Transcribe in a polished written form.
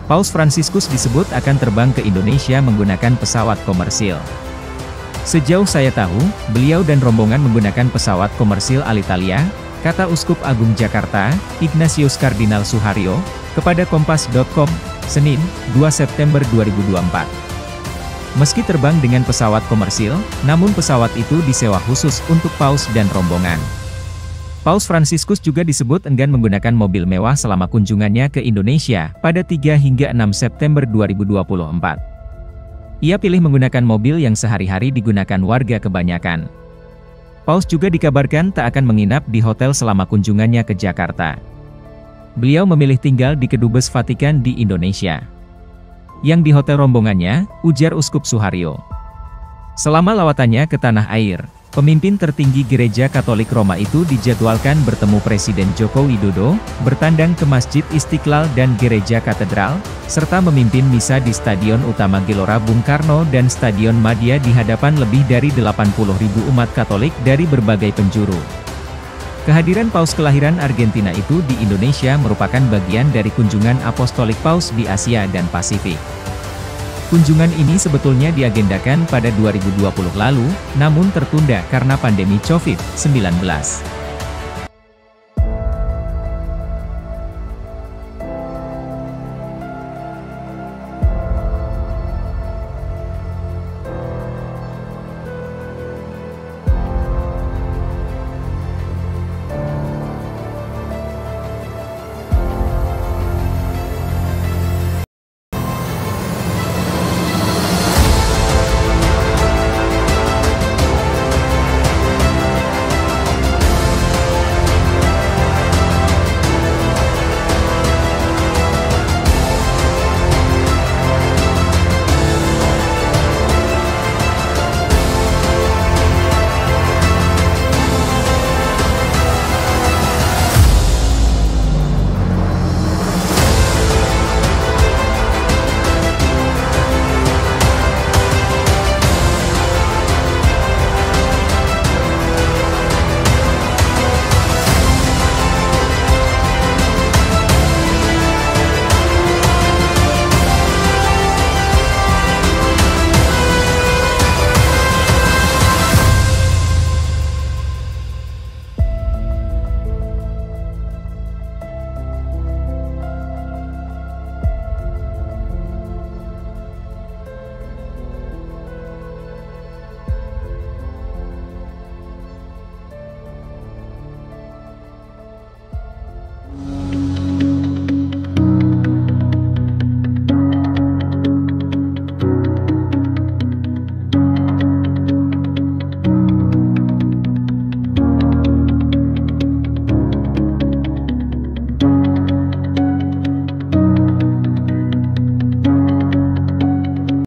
Paus Fransiskus disebut akan terbang ke Indonesia menggunakan pesawat komersil. Sejauh saya tahu, beliau dan rombongan menggunakan pesawat komersil Alitalia, kata Uskup Agung Jakarta, Ignatius Kardinal Suharyo, kepada Kompas.com, Senin, 2 September 2024. Meski terbang dengan pesawat komersil, namun pesawat itu disewa khusus untuk Paus dan rombongan. Paus Fransiskus juga disebut enggan menggunakan mobil mewah selama kunjungannya ke Indonesia pada 3 hingga 6 September 2024. Ia pilih menggunakan mobil yang sehari-hari digunakan warga kebanyakan. Paus juga dikabarkan tak akan menginap di hotel selama kunjungannya ke Jakarta. Beliau memilih tinggal di Kedubes Vatikan di Indonesia. Yang di hotel rombongannya, ujar Uskup Suharyo. Selama lawatannya ke tanah air, pemimpin tertinggi Gereja Katolik Roma itu dijadwalkan bertemu Presiden Joko Widodo, bertandang ke Masjid Istiqlal dan Gereja Katedral, serta memimpin misa di Stadion Utama Gelora Bung Karno dan Stadion Madia di hadapan lebih dari 80.000 umat Katolik dari berbagai penjuru. Kehadiran Paus kelahiran Argentina itu di Indonesia merupakan bagian dari kunjungan apostolik Paus di Asia dan Pasifik. Kunjungan ini sebetulnya diagendakan pada 2020 lalu, namun tertunda karena pandemi COVID-19.